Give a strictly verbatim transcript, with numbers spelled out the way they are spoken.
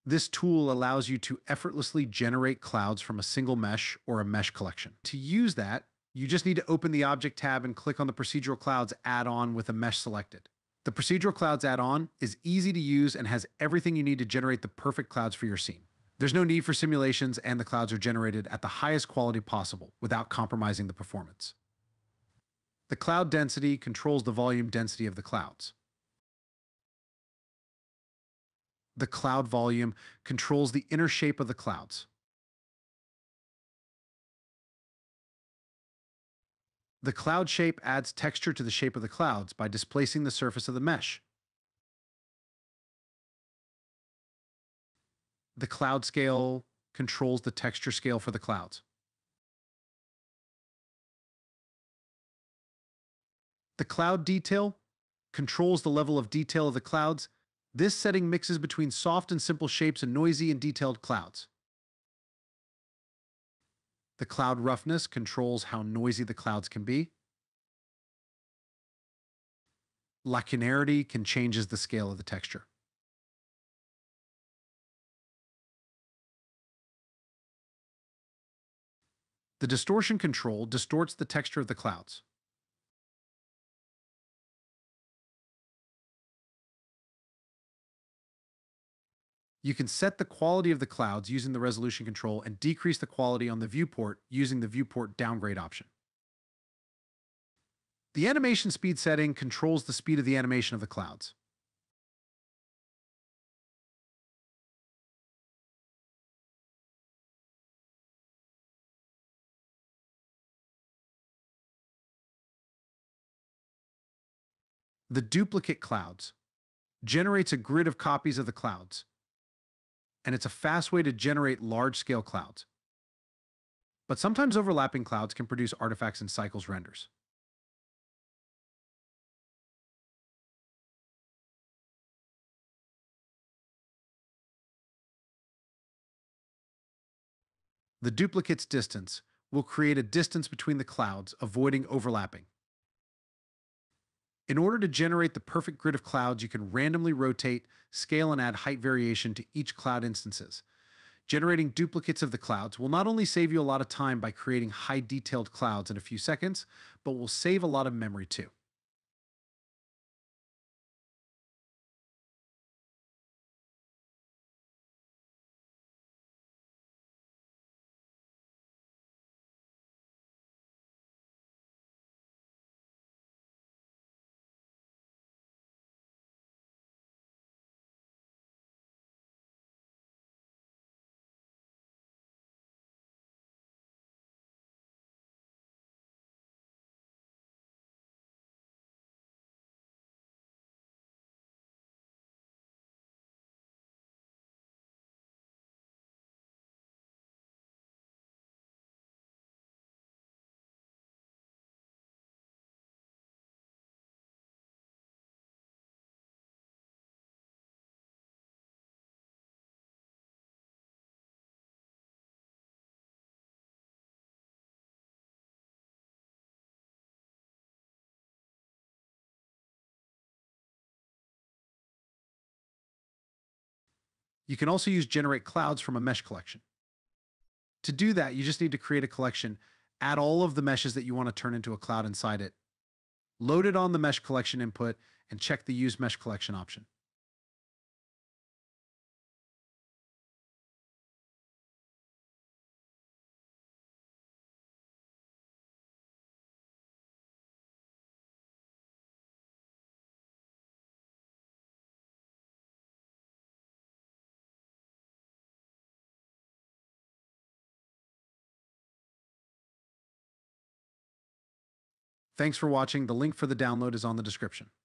This tool allows you to effortlessly generate clouds from a single mesh or a mesh collection. To use that, you just need to open the Object tab and click on the Procedural Clouds add-on with a mesh selected. The Procedural Clouds add-on is easy to use and has everything you need to generate the perfect clouds for your scene. There's no need for simulations, and the clouds are generated at the highest quality possible without compromising the performance. The cloud density controls the volume density of the clouds. The cloud volume controls the inner shape of the clouds. The cloud shape adds texture to the shape of the clouds by displacing the surface of the mesh. The cloud scale controls the texture scale for the clouds. The cloud detail controls the level of detail of the clouds. This setting mixes between soft and simple shapes and noisy and detailed clouds. The cloud roughness controls how noisy the clouds can be. Lacunarity can changes the scale of the texture. The distortion control distorts the texture of the clouds. You can set the quality of the clouds using the resolution control and decrease the quality on the viewport using the viewport downgrade option. The animation speed setting controls the speed of the animation of the clouds. The duplicate clouds generates a grid of copies of the clouds, and it's a fast way to generate large-scale clouds. But sometimes overlapping clouds can produce artifacts and cycles renders. The duplicate's distance will create a distance between the clouds, avoiding overlapping. In order to generate the perfect grid of clouds, you can randomly rotate, scale, and add height variation to each cloud instances. Generating duplicates of the clouds will not only save you a lot of time by creating high-detailed clouds in a few seconds, but will save a lot of memory too. You can also use generate clouds from a mesh collection. To do that, you just need to create a collection, add all of the meshes that you want to turn into a cloud inside it, load it on the mesh collection input, and check the use mesh collection option. Thanks for watching. The link for the download is on the description.